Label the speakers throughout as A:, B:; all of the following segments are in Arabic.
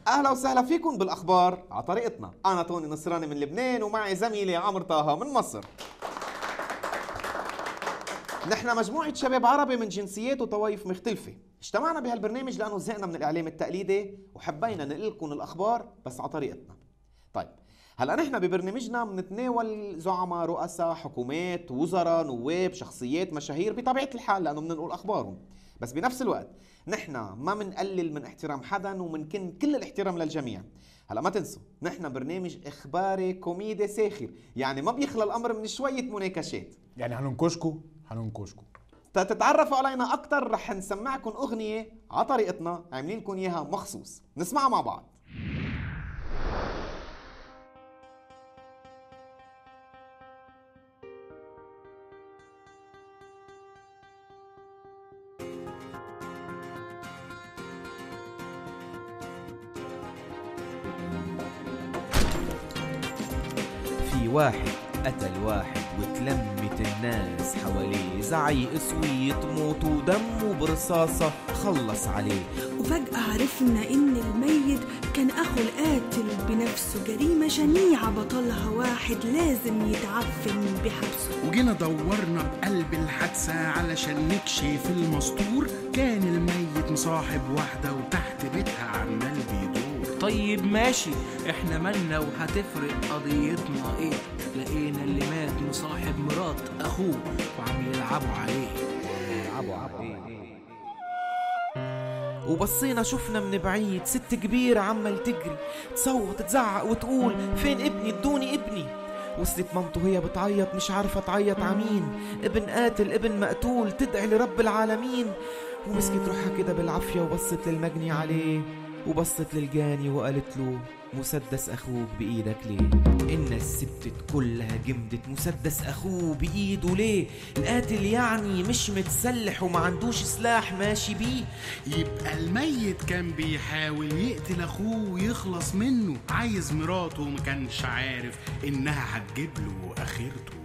A: اهلا وسهلا فيكم بالاخبار على طريقتنا. انا توني نصراني من لبنان ومعي زميلي عمرو طه من مصر. نحن مجموعة شباب عربي من جنسيات وطوائف مختلفة، اجتمعنا بهالبرنامج لأنه زهقنا من الإعلام التقليدي وحبينا ننقل لكم الأخبار بس على طريقتنا. طيب هلا نحن ببرنامجنا بنتناول زعماء، رؤساء، حكومات، وزراء، نواب، شخصيات، مشاهير بطبيعة الحال لأنه بننقل أخبارهم، بس بنفس الوقت نحن ما بنقلل من احترام حدا ومنكن كل الاحترام للجميع. هلا ما تنسوا نحن برنامج إخباري كوميدي ساخر، يعني ما بيخلى الأمر من شوية مناكشات.
B: يعني هننكشكوا
A: تتعرفوا علينا أكتر رح نسمعكم أغنية على طريقتنا عاملين لكم إياها مخصوص، نسمعها مع بعض.
C: في واحد قتل واحد وتلمت الناس حواليه، زعيق صويت موت ودم برصاصة خلص عليه.
D: وفجأة عرفنا إن الميت كان أخو القاتل بنفسه، جريمة شنيعة بطلها واحد لازم يتعفن بحبسه.
E: وجينا دورنا بقلب الحادثة علشان نكشف المستور، كان الميت مصاحب واحدة وتحت بيتها عمال بيدور.
F: طيب ماشي، احنا مالنا وهتفرق قضيتنا ايه؟ لقينا اللي مات مصاحب مرات اخوه وعم يلعبوا عليه.
C: وبصينا شفنا من بعيد ست كبيرة عمال تجري تصوت تزعق وتقول فين ابني ادوني ابني. وصلت مامته هي بتعيط مش عارفة تعيط عمين، ابن قاتل ابن مقتول تدعي لرب العالمين. ومسكت روحها كده بالعافية وبصت للمجني عليه وبصت للجاني وقالت له مسدس أخوك بإيدك ليه؟ الناس سبتت كلها جمدت، مسدس أخوه بإيده ليه؟ القاتل يعني مش متسلح وما عندوش سلاح ماشي بيه.
E: يبقى الميت كان بيحاول يقتل أخوه ويخلص منه، عايز مراته وما كانش عارف إنها هتجيب له آخرته.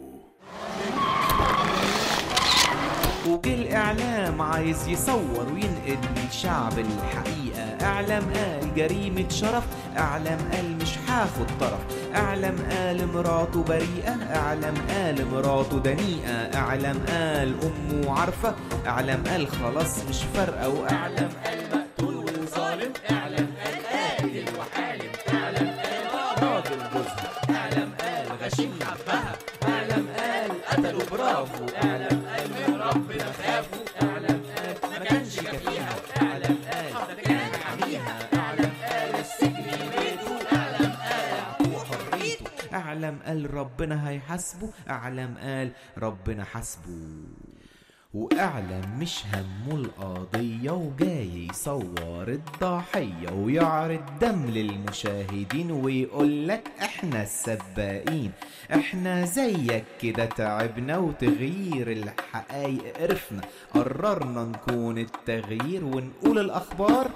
C: وجه الإعلام عايز يصور وينقل للشعب الحقيقة. إعلام قال جريمة شرف، إعلام قال مش هاخد طرف، إعلام قال مراته بريئة، إعلام قال مراته دنيئة، إعلام قال أمه عارفة، إعلام قال خلاص مش فارقة، وإعلام قال مقتول وظالم، إعلام قال قاتل وحالم، إعلام قال راجل جوزها، إعلام قال غشيم حبها، إعلام قال قتلوا برافو، إعلام قال من ربنا خافوا، إعلام قال ما كانش كفيها، إعلام قال كان حميها، إعلام قال السجن بيته، إعلام قال اعطوه حريته، إعلام قال ربنا هيحاسبه، إعلام قال ربنا حاسبه. وإعلام مش همه القضية وجاي يصور الضحية ويعرض دم للمشاهدين ويقولك احنا السباقين، احنا زيك كده تعبنا وتغيير الحقايق قرفنا، قررنا نكون التغيير ونقول الأخبار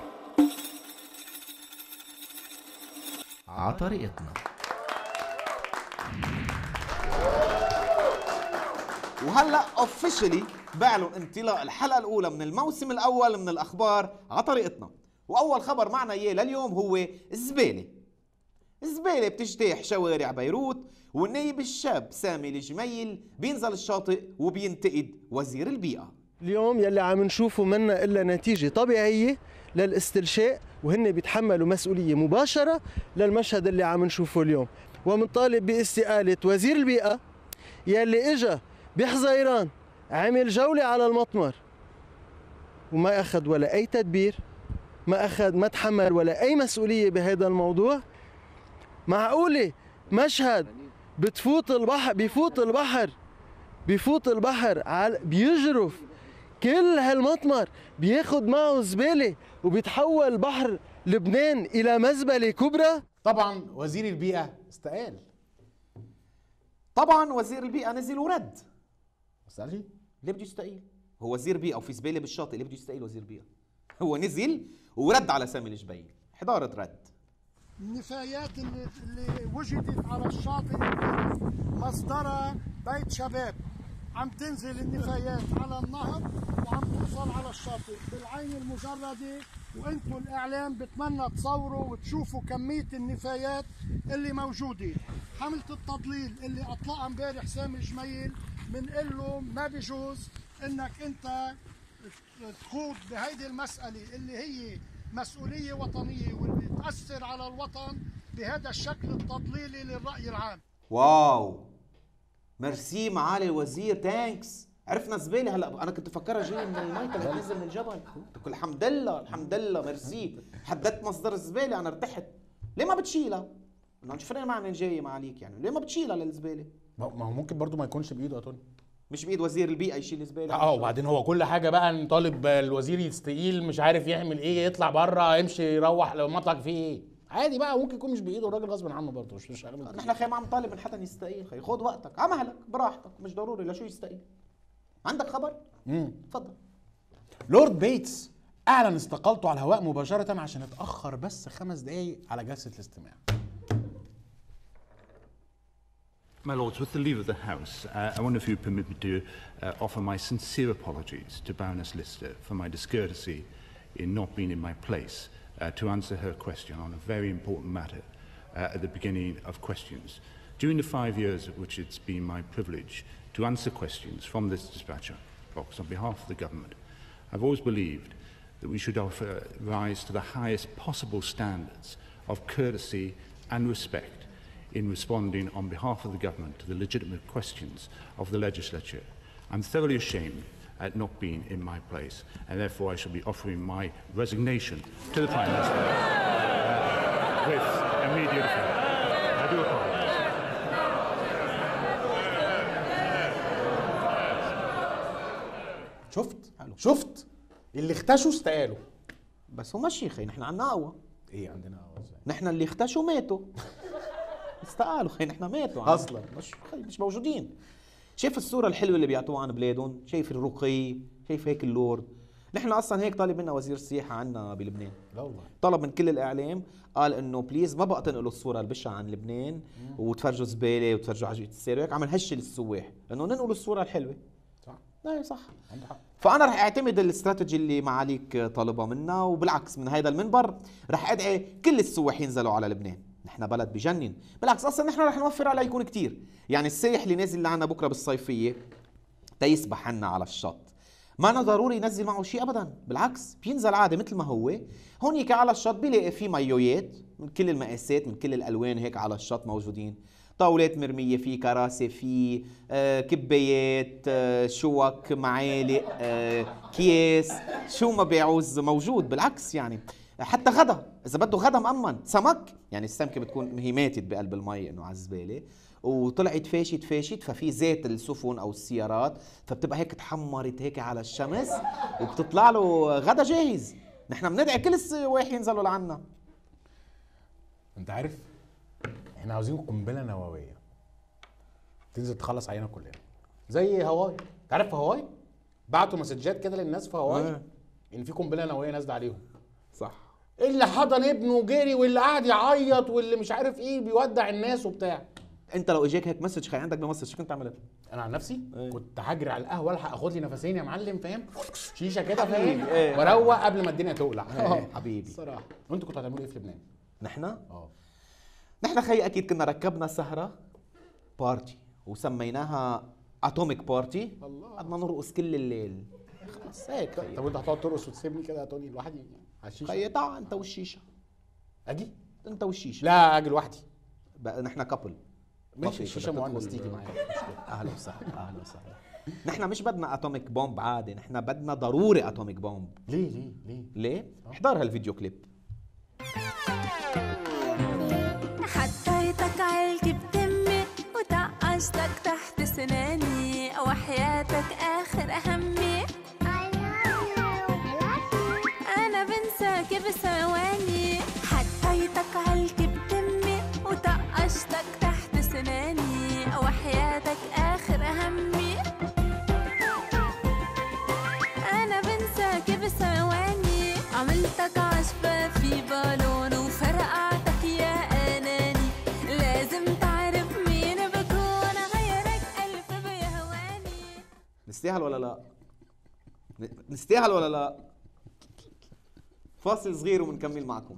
C: على طريقتنا.
A: وهلا اوفيشلي بعلن انطلاق الحلقه الاولى من الموسم الاول من الاخبار على طريقتنا. واول خبر معنا اياه لليوم هو الزباله. الزباله بتجتاح شوارع بيروت، والنايب الشاب سامي الجميل بينزل الشاطئ وبينتقد وزير البيئه.
G: اليوم يلي عم نشوفه منا الا نتيجه طبيعيه للاسترشاء، وهن بيتحملوا مسؤوليه مباشره للمشهد اللي عم نشوفه اليوم. ومنطالب باستقاله وزير البيئه يلي اجا بحزيران عمل جولة على المطمر وما أخذ ولا أي تدبير، ما تحمل ولا أي مسؤولية بهذا الموضوع. معقولة مشهد بفوت البحر بيجرف كل هالمطمر، بياخد معه زبالة وبيتحول بحر لبنان إلى مزبلة كبرى؟
B: طبعا وزير البيئة استقال.
A: طبعا وزير البيئة نزل ورد.
B: استقال
A: ليه بده يستقيل؟ هو وزير بيئة وفي زبالة بالشاطئ، ليه بده يستقيل وزير بيئة؟ هو نزل ورد على سامي الجبيل، حضارة رد.
H: النفايات اللي وجدت على الشاطئ مصدرها بيت شباب عم تنزل النفايات على النهر وعم توصل على الشاطئ بالعين المجردة، وانتم الإعلام بتمنى تصوروا وتشوفوا كمية النفايات اللي موجودة. حملة التضليل اللي أطلقها امبارح سامي جميل بنقول له ما بيجوز انك انت تخوض بهيدي المسألة اللي هي مسؤولية وطنية واللي تأثر على الوطن بهذا الشكل التضليلي للرأي العام.
A: واو، ميرسي معالي الوزير، تانكس. عرفنا زباله هلا، انا كنت فكرها جاي من المي اللي بتنزل من الجبل. تقول الحمد لله الحمد لله ميرسي، حددت مصدر الزباله، انا ارتحت. ليه ما بتشيلها؟ بدنا نشوف لنا معنى جاي معاليك يعني، ليه ما بتشيلها للزباله؟
B: ما هو ممكن برضو ما يكونش بايده يا توني.
A: مش بايد وزير البيئه يشيل الزباله.
B: وبعدين هو كل حاجه بقى نطالب الوزير يستقيل، مش عارف يعمل ايه، يطلع بره يمشي يروح لو مطلق فيه ايه عادي بقى، ممكن يكون مش بايده الراجل غصب عنه برضه، مش
A: نحن خي ما عم طالب من حدا يستقيل، خي خذ وقتك على مهلك براحتك، مش ضروري لشو يستقيل. عندك خبر؟ تفضل.
B: لورد بيتس اعلن استقالته على الهواء مباشره عشان اتاخر بس 5 دقايق على جلسه الاستماع.
I: My Lords, with the leave of the House, I wonder if you permit me to offer my sincere apologies to Baroness Lister for my discourtesy in not being in my place to answer her question on a very important matter at the beginning of questions. During the 5 years of which it's been my privilege to answer questions from this dispatcher box on behalf of the government, I've always believed that we should rise to the highest possible standards of courtesy and respect in responding on behalf of the government to the legitimate questions of the legislature. I'm thoroughly ashamed at not being in my place, and therefore I shall be offering my resignation to the Prime Minister with immediate effect. I do apologize.
B: شفت اللي اختشوا استقالوا.
A: بس هو ماشي خي، نحن عنا قوة.
B: ايه عندنا قوة ازاي؟
A: نحن اللي اختشوا ماتوا. استقالوا خي، نحن ماتوا
B: اصلا
A: مش موجودين. شايف الصورة الحلوة اللي بيعطوها عن بلادهم؟ شايف الرقي؟ شايف هيك اللورد؟ نحن اصلا هيك طالب منا وزير السياحة عنا بلبنان.
B: لا والله.
A: طلب من كل الاعلام، قال انه بليز ما بقى تنقلوا الصورة البشعة عن لبنان وتفرجوا زبالة وتفرجوا عجية السير، وهيك عمل هش للسواح انه ننقلوا الصورة الحلوة.
B: صح.
A: ايه صح.
B: عنده حق.
A: فانا رح اعتمد الاستراتيجي اللي معاليك طالبها منا، وبالعكس من هيدا المنبر رح ادعي كل السواح ينزلوا على لبنان. نحن بلد بجنن، بالعكس اصلا نحن رح نوفر عليه يكون كتير. يعني السائح اللي نازل لعنا بكره بالصيفيه تيسبح عنا على الشط، ما ضروري ينزل معه شيء ابدا، بالعكس بينزل عادي مثل ما هو. هونيك على الشط بيلاقي في مايويات من كل المقاسات من كل الالوان هيك على الشط موجودين، طاولات مرميه، في كراسي، في كبايات، شوك، معالق، كيس، شو ما بيعوز موجود. بالعكس يعني حتى غدا اذا بده غدا مأمن، سمك يعني السمكه بتكون هي ماتت بقلب المي انه على الزباله وطلعت فاشت ففي زيت السفن او السيارات، فبتبقى هيك تحمرت هيك على الشمس وبتطلع له غدا جاهز. نحن بندعي كل السواح ينزلوا لعنا.
B: انت عارف احنا عاوزين قنبله نوويه تنزل تخلص علينا كلنا زي هاواي. انت عارف في هاواي بعتوا مسجات كده للناس في هاواي ان في قنبله نوويه نازله عليهم.
A: صح.
B: اللي حضن ابنه وجري واللي قاعد يعيط واللي مش عارف ايه بيودع الناس وبتاع.
A: انت لو اجاك هيك مسج خي عندك بمصر شو كنت عملت؟
B: انا عن نفسي كنت هجري على القهوه الحق اخد لي نفسين يا معلم، فاهم؟ شيشه كده فاهم؟ واروق قبل ما الدنيا تولع.
A: حبيبي
B: الصراحه. وانتوا كنتوا هتعملوا ايه في لبنان؟
A: نحن نحن خي اكيد كنا ركبنا سهره بارتي وسميناها اتوميك بارتي. قعدنا نرقص كل الليل خلص هيك.
B: طب وانت هتقعد ترقص وتسيبني كده يا توني لوحدي على الشيشه؟
A: خي تعال انت والشيشه.
B: اجي؟
A: انت والشيشه.
B: لا اجي لوحدي.
A: بقى نحن كابل.
B: ماشي الشيشه مؤنث تيجي معايا.
A: اهلا وسهلا اهلا وسهلا. نحن مش بدنا اتوميك بومب عادي، نحن بدنا ضروري اتوميك بومب. ليه؟ احضر هالفيديو كليب.
J: حطيتك عالجي بتمي وطقشتك تحت سناني وحياتك اخر اهمي. انا بنساك بثواني. حطيتك عالجي بتمي وطقشتك تحت سناني وحياتك اخر اهمي. انا بنساك بثواني. عملتك عشبة في بالون وفرقعتك يا اناني. لازم تعرف مين بكون غيرك الف بيهواني.
A: نستاهل ولا لا؟ نستاهل ولا لا؟ فاصل صغير وبنكمل معكم.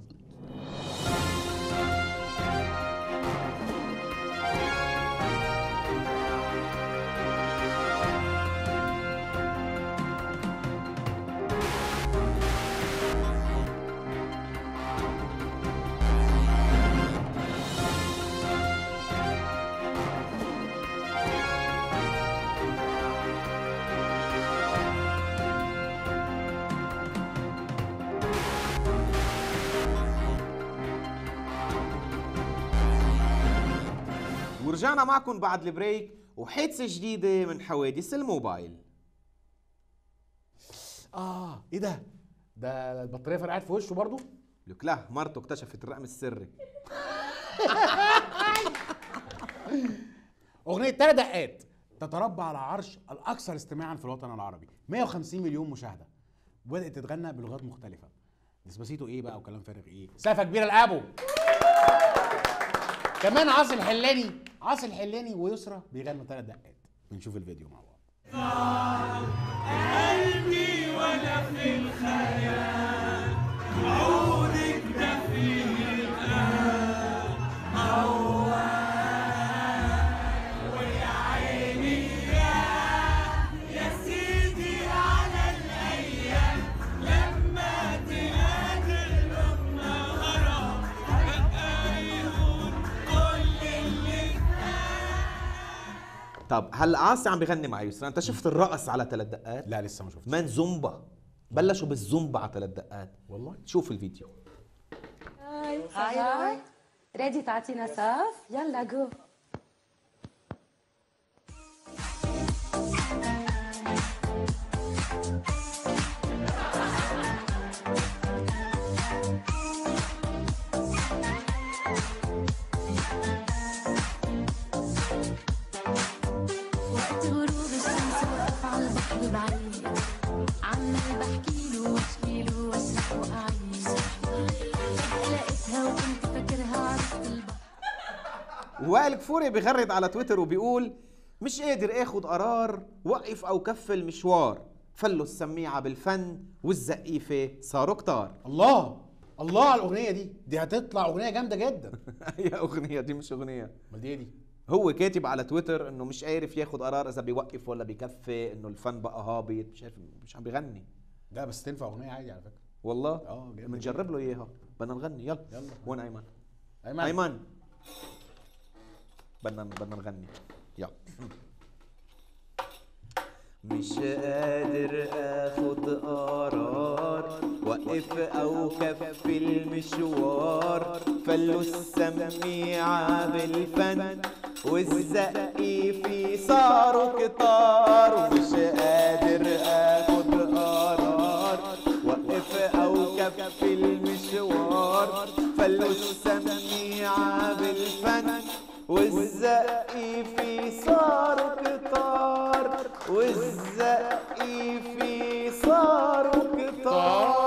A: ورجعنا معكم بعد البريك وحادثة جديدة من حوادث الموبايل.
B: ايه ده؟ ده البطارية فرقعت في وشه برضه؟
A: لك لا، مرته اكتشفت الرقم السري.
B: أغنية 3 دقات تتربع على عرش الأكثر استماعا في الوطن العربي، 150 مليون مشاهدة، وبدأت تتغنى بلغات مختلفة. ديسباسيتو ايه بقى وكلام فارغ ايه؟ سقفة كبيرة لأبو. كمان عاصي الحلاني ويسرا بيغنوا 3 دقات. بنشوف الفيديو مع بعض.
K: قلبي ولا في الخيال عودك ده في الآن موال ويا عيني يا سيدي على الأيام لما تقابل النهار بقى يهون كل اللي.
A: طب هلا عاصي عم بغني مع يسرا، انت شفت الرقص على 3 دقات؟
B: لا لسه ما شفتش.
A: من زومبا، بلشوا بالزومبا على 3 دقات.
B: والله
A: شوف الفيديو.
L: هاي ريدي تعطينا صف؟ يلا جو.
J: وقت غروب الشمس وقف على البحر بعيد عمال بحكيله واشكيله واشرح واعيش فجأة لقيتها وكنت فاكرها عرفت البحر.
A: وائل كفوري بيغرد على تويتر وبيقول مش قادر اخد قرار، وقف او كفل مشوار، فلوا السميعة بالفن والزقيفة صاروا كتار.
B: الله على الأغنية دي هتطلع أغنية جامدة جدا.
A: هي أغنية دي مش أغنية.
B: امال دي
A: هو كاتب على تويتر انه مش عارف ياخد قرار اذا بيوقف ولا بيكفي، انه الفن بقى هابط، مش عارف، مش عم بيغني.
B: لا بس تنفع أغنية عادي على فكرة.
A: والله بنجرب له اياها، بدنا نغني. يلا وين ايمن؟ ايمن بدنا نغني. يلا. مش قادر اخد قرار، وقف او كفي المشوار، فلوا السميعة بالفن والزقيفي صاروا كتار. ومش قادر اخد قرار، وقف او كفي المشوار، فلوا السميعة بالفن والزقيفي صاروا كتار، والزقيفي صاروا كتار.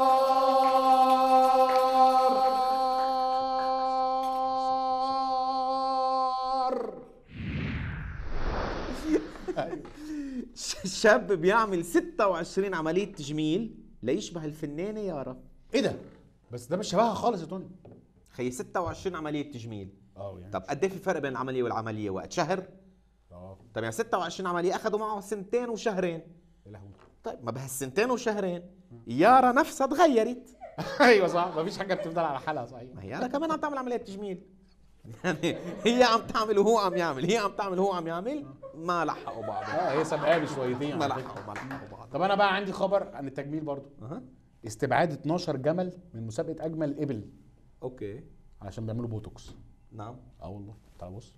A: شاب بيعمل 26 عملية تجميل ليشبه الفنانة يارا.
B: ايه ده؟ بس ده مش شبهها خالص يا توني.
A: خي 26 عملية تجميل.
B: يعني
A: طب قد ايه في فرق بين العملية والعملية؟ وقت شهر؟ طب يعني 26 عملية اخذوا معه 2 وشهرين.
B: يا لهوي.
A: طيب ما بهالسنتين وشهرين يارا نفسها تغيرت.
B: ايوه صح، مفيش حاجة بتفضل على حالها. صحيح.
A: ما هي يارا كمان عم تعمل عملية تجميل. يعني هي عم تعمل وهو عم يعمل، هي عم تعمل وهو عم يعمل، ما لحقوا بعض.
B: هي سابقاه بشويتين.
A: ما لحقوا بعض.
B: طب انا بقى عندي خبر عن التجميل برضو. استبعاد 12 جمل من مسابقة أجمل إبل.
A: اوكي.
B: علشان بيعملوا بوتوكس.
A: نعم.
B: والله. تعال بص.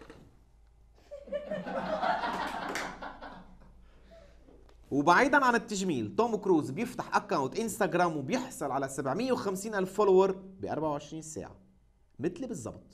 A: وبعيدا عن التجميل، توم كروز بيفتح اكاونت انستغرام وبيحصل على 750,000 فولور ب 24 ساعة. مثلي بالضبط.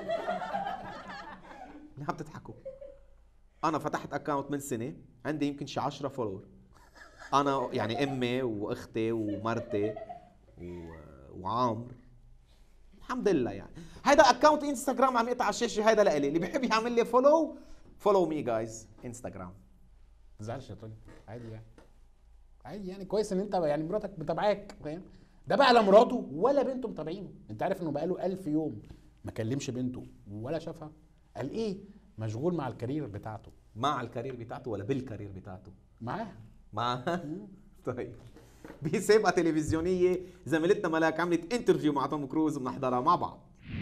A: ليه عم تضحكوا؟ أنا فتحت اكاونت من سنة، عندي يمكن شي 10 فولور. أنا يعني أمي وأختي ومرتي وعامر. الحمد لله. يعني هيدا اكاونت انستغرام عم يقطع على الشاشة، هيدا لإلي، اللي بيحب يعمل لي فولو مي جايز انستغرام.
B: تزعلش يا طني، عادي يعني. عادي يعني، كويس ان انت يعني مراتك متابعاك، فاهم؟ ده بقى لا مراته ولا بنته متابعينه. انت عارف انه بقاله 1000 يوم ما كلمش بنته ولا شافها؟ قال ايه؟ مشغول مع الكارير بتاعته.
A: مع الكارير بتاعته ولا بالكارير بتاعته؟
B: معاه.
A: طيب، بسابقة تلفزيونية زميلتنا ملاك عملت انترفيو مع توم كروز، بنحضرها مع بعض.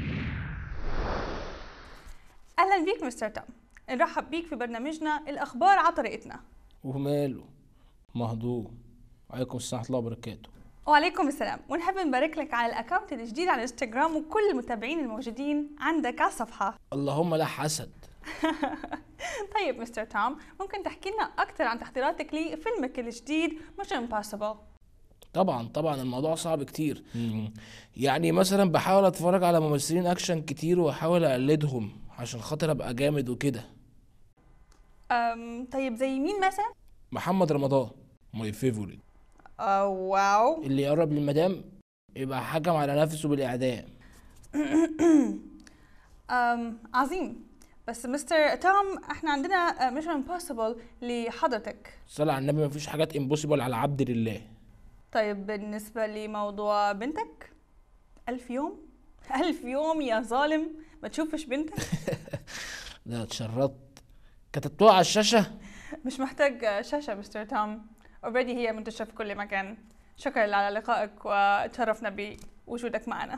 M: اهلا بيك مستر توم، نرحب بيك في برنامجنا الاخبار على طريقتنا.
F: وماله مهضوم. وعليكم السلام ورحمه الله وبركاته.
M: وعليكم السلام، ونحب نبارك لك على الاكونت الجديد على الانستغرام وكل المتابعين الموجودين عندك على الصفحه.
F: اللهم لا حسد.
M: طيب مستر توم، ممكن تحكي لنا اكثر عن تحضيراتك لفيلمك الجديد ميشن امبوسيبل؟
F: طبعا الموضوع صعب كتير. يعني مثلا بحاول اتفرج على ممثلين اكشن كتير واحاول اقلدهم عشان خاطر ابقى جامد وكده.
M: طيب زي مين مثلا؟
F: محمد رمضان ماي فيفوريت.
M: واو.
F: اللي يقرب للمدام يبقى حكم على نفسه بالاعدام.
M: عظيم. بس مستر توم، احنا عندنا ميشن امبوسيبل لحضرتك.
F: صلى على النبي، مفيش حاجات امبوسيبل على عبد لله.
M: طيب بالنسبة لموضوع بنتك، 1000 يوم 1000 يوم يا ظالم ما تشوفش بنتك.
F: لا اتشردت، كتبتوها على الشاشة.
M: مش محتاج شاشة مستر توم، اوريدي هي منتشرة في كل مكان. شكرا على لقائك وتشرفنا بوجودك معنا.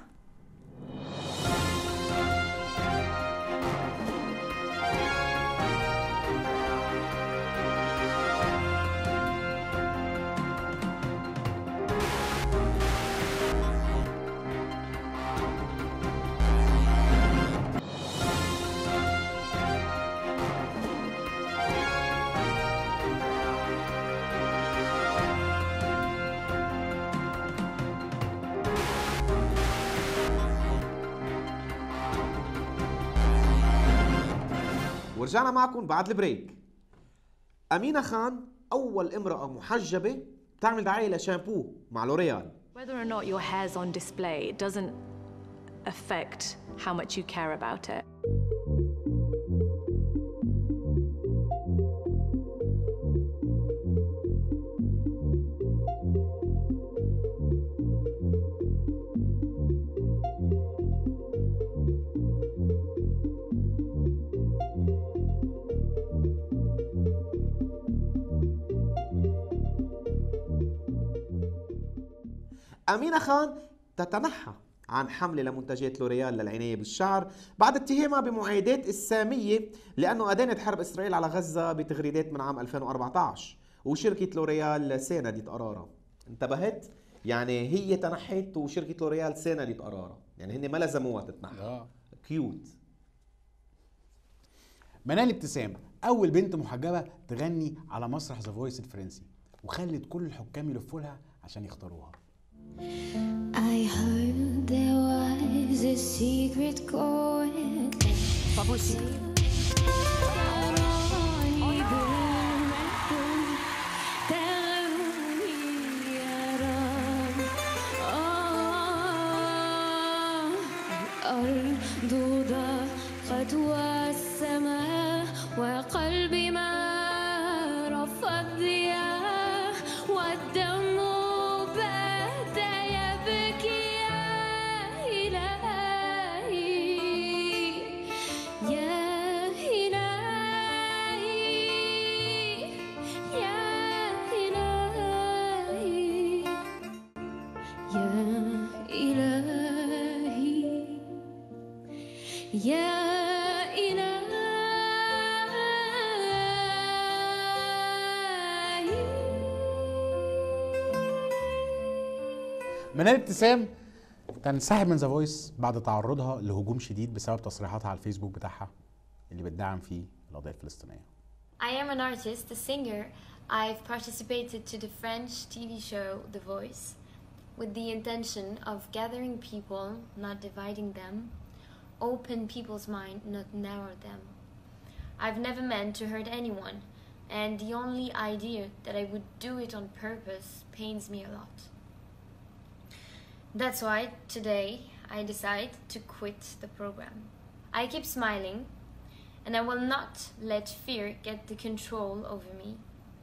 A: ورجعنا معكم بعد البريك. أمينة خان أول امرأة محجبة تعمل دعاية لشامبو مع لوريال.
N: Whether or not your hair's on display doesn't affect how much you care about it.
A: أمينة خان تتنحى عن حملة لمنتجات لوريال للعناية بالشعر بعد اتهامها بمعايدات السامية لأنه أدانت حرب إسرائيل على غزة بتغريدات من عام 2014، وشركة لوريال ساندت قرارها. انتبهت؟ يعني هي تنحت وشركة لوريال ساندت قرارها، يعني هن ما لزموها تتنحى. كيوت.
B: منال ابتسام أول بنت محجبة تغني على مسرح ذا فويس الفرنسي، وخلت كل الحكام يلفوا لها عشان يختاروها.
J: I heard there was a secret chord. Pas possible. الأرض ضاقت والسماء وقلبي ما رفض ضياء والدم
B: منال ابتسام تنسحب من ذا فويس بعد تعرضها لهجوم شديد بسبب تصريحاتها على الفيسبوك بتاعها اللي بتدعم فيه القضية الفلسطينية.
J: I am an artist, a singer. I've participated to the French TV show The Voice with the intention of gathering people, not dividing them, open people's mind, not narrow them. I've never meant to hurt anyone, and the only idea that I would do it on purpose pains me a lot. That's why today I decide to quit the program. I keep smiling, and I will not let fear get the control over me.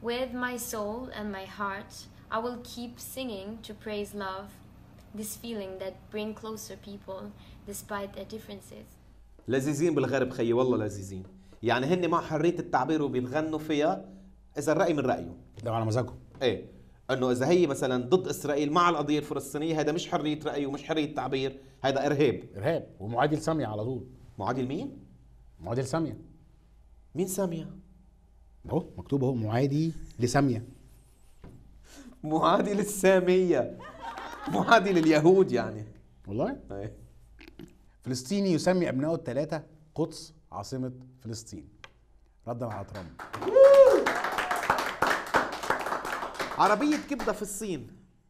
J: With my soul and my heart, I will keep singing to praise love, this feeling that bring closer people despite their differences.
A: لذيذين بالغرب خيي، والله لذيذين. يعني هن مع حرية التعبير وبيتغنوا فيها إذا الرأي من رأيه.
B: ده على مزاجهم.
A: إيه، إنه إذا هي مثلا ضد إسرائيل مع القضية الفلسطينية، هذا مش حرية رأي ومش حرية تعبير، هذا إرهاب.
B: إرهاب ومعادي لسامية على طول.
A: معادي لمين؟
B: معادي لسامية.
A: مين سامية؟
B: اهو مكتوب اهو معادي لسامية.
A: معادي للسامية. معادي لليهود يعني.
B: والله؟
A: ايه.
B: فلسطيني يسمي ابنائه الثلاثة قدس عاصمة فلسطين. ردا على ترامب.
A: عربية كبدة في الصين.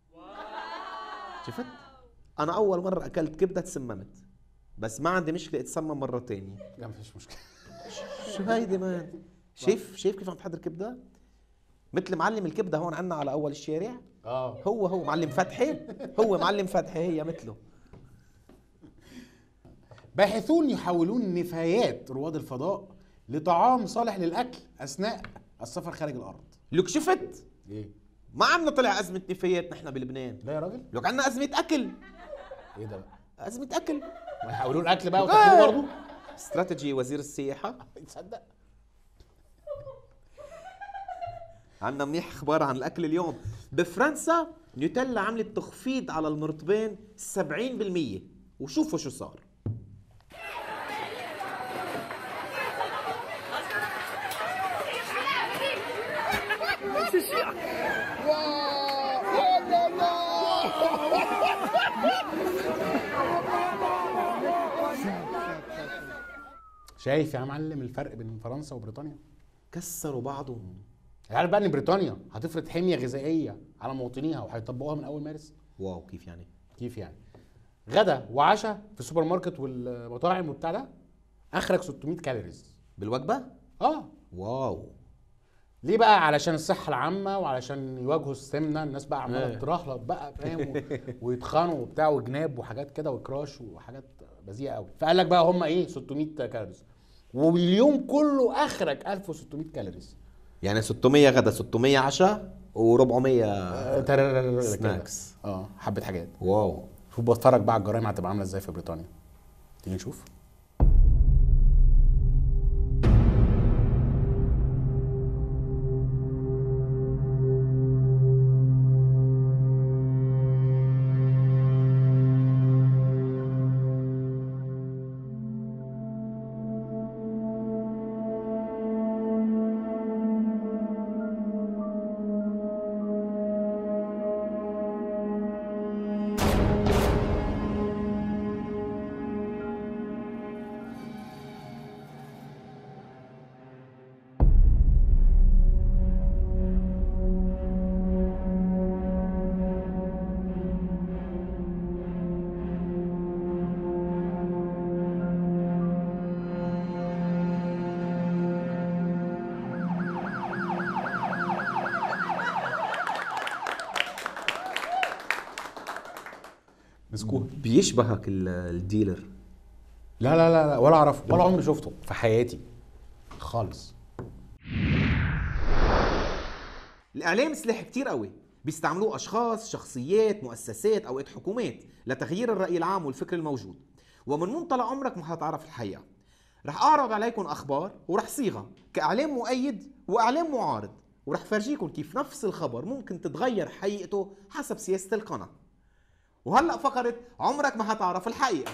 A: شفت؟ أنا أول مرة أكلت كبدة تسممت، بس ما عندي مشكلة أتسمم مرة تانية.
B: لا مفيش مشكلة.
A: شو هيدي مان؟ شايف كيف عم تحضر كبدة؟ مثل معلم الكبدة هون عنا على أول الشارع. هو معلم فتحي. هو معلم فتحي، هي مثله.
B: باحثون يحولون نفايات رواد الفضاء لطعام صالح للأكل أثناء السفر خارج الأرض.
A: لك شفت؟
B: إيه؟
A: ما عندنا طلع أزمة نفايات نحن بلبنان.
B: لا يا راجل؟
A: لك عندنا أزمة أكل.
B: إيه ده بقى؟
A: أزمة أكل.
B: ما يحولون الأكل بقى وتاكلوه برضه؟
A: استراتيجي وزير السياحة.
B: تصدق؟
A: عندنا منيح اخبار عن الاكل اليوم. بفرنسا نيوتيلا عملت تخفيض على المرطبين 70%، وشوفوا شو صار.
B: شايف يا معلم الفرق بين فرنسا وبريطانيا؟
A: كسروا بعضهم.
B: عارف بقى ان بريطانيا هتفرض حميه غذائيه على مواطنيها وهيطبقوها من اول مارس؟
A: واو، كيف يعني؟
B: كيف يعني؟ غدا وعشاء في السوبر ماركت والمطاعم وبتاع ده اخرك 600 كالوريز
A: بالوجبه؟
B: واو. ليه بقى؟ علشان الصحه العامه وعلشان يواجهوا السمنه. الناس بقى عماله ترهلط بقى، فاهم؟ ويتخانوا وبتاع وجناب وحاجات كده وكراش وحاجات بذيئه قوي. فقال لك بقى هم ايه؟ 600 كالوريز، واليوم كله اخرك 1600 كالوريز.
A: يعني 600 غدا، 600 عشاء، و400
B: سناكس. حبه حاجات.
A: واو.
B: شوف بتفرج بقى على الجرائم هتبقى عامله ازاي في بريطانيا. تيجي نشوف. مسكوه.
A: بيشبهك الديلر؟
B: لا لا لا لا، ولا اعرفه ولا عمري شفته في حياتي خالص.
A: الاعلام سلاح كتير قوي بيستعملوه اشخاص، شخصيات، مؤسسات، اوقات حكومات لتغيير الراي العام والفكر الموجود. ومن منطلق عمرك ما هتعرف الحقيقه. رح اعرض عليكم اخبار ورح صيغها كاعلام مؤيد واعلام معارض، ورح فرجيكم كيف نفس الخبر ممكن تتغير حقيقته حسب سياسه القناه. وهلأ فقرة عمرك ما هتعرف الحقيقة.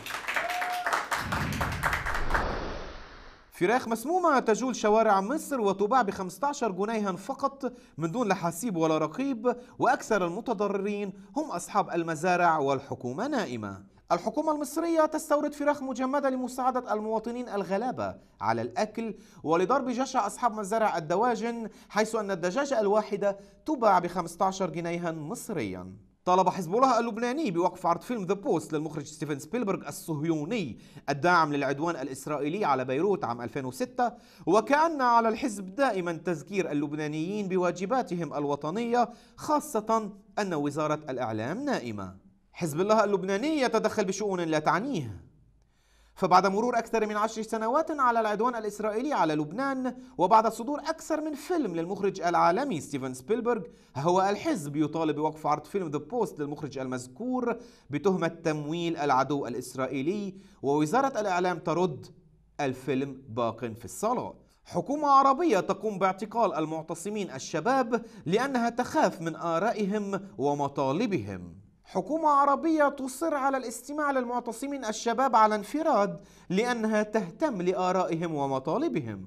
A: فراخ مسمومة تجول شوارع مصر وتباع ب15 جنيها فقط من دون لا حسيب ولا رقيب، وأكثر المتضررين هم أصحاب المزارع والحكومة نائمة. الحكومة المصرية تستورد فراخ مجمدة لمساعدة المواطنين الغلابة على الأكل ولضرب جشع أصحاب مزارع الدواجن، حيث أن الدجاجة الواحدة تباع ب15 جنيها مصريا. طالب حزب الله اللبناني بوقف عرض فيلم ذا بوست للمخرج ستيفن سبيلبرغ الصهيوني الداعم للعدوان الإسرائيلي على بيروت عام 2006، وكأن على الحزب دائما تذكير اللبنانيين بواجباتهم الوطنية، خاصة أن وزارة الإعلام نائمة. حزب الله اللبناني يتدخل بشؤون لا تعنيه. فبعد مرور أكثر من 10 سنوات على العدوان الإسرائيلي على لبنان، وبعد صدور أكثر من فيلم للمخرج العالمي ستيفن سبيلبرغ، هو الحزب يطالب بوقف عرض فيلم ذا بوست للمخرج المذكور بتهمة تمويل العدو الإسرائيلي، ووزارة الإعلام ترد: الفيلم باق في الصالات. حكومة عربية تقوم باعتقال المعتصمين الشباب لأنها تخاف من آرائهم ومطالبهم. حكومة عربية تصر على الاستماع للمعتصمين الشباب على انفراد لأنها تهتم لآرائهم ومطالبهم.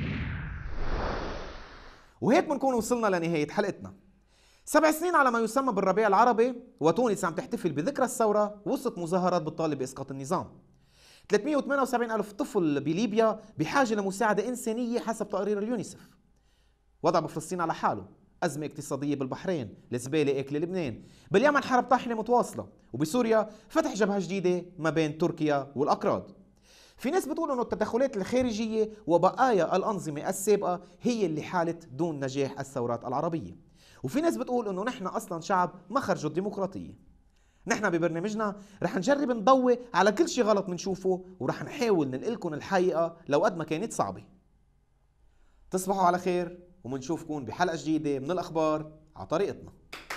A: وهيك بنكون وصلنا لنهاية حلقتنا. 7 سنين على ما يسمى بالربيع العربي، وتونس عم تحتفل بذكرى الثورة وسط مظاهرات بتطالب بإسقاط النظام. 378 ألف طفل بليبيا بحاجة لمساعدة إنسانية حسب تقرير اليونيسف. وضع بفلسطين على حاله، أزمة اقتصادية بالبحرين، الزبالة أكل لبنان، باليمن حرب طاحنة متواصلة، وبسوريا فتح جبهة جديدة ما بين تركيا والأكراد. في ناس بتقول إنه التدخلات الخارجية وبقايا الأنظمة السابقة هي اللي حالت دون نجاح الثورات العربية، وفي ناس بتقول إنه نحن أصلا شعب ما خرجوا الديمقراطية. نحن ببرنامجنا رح نجرب نضوي على كل شيء غلط منشوفه، ورح نحاول ننقلكم الحقيقة لو قد ما كانت صعبة. تصبحوا على خير، ومنشوفكم بحلقة جديدة من الأخبار على طريقتنا.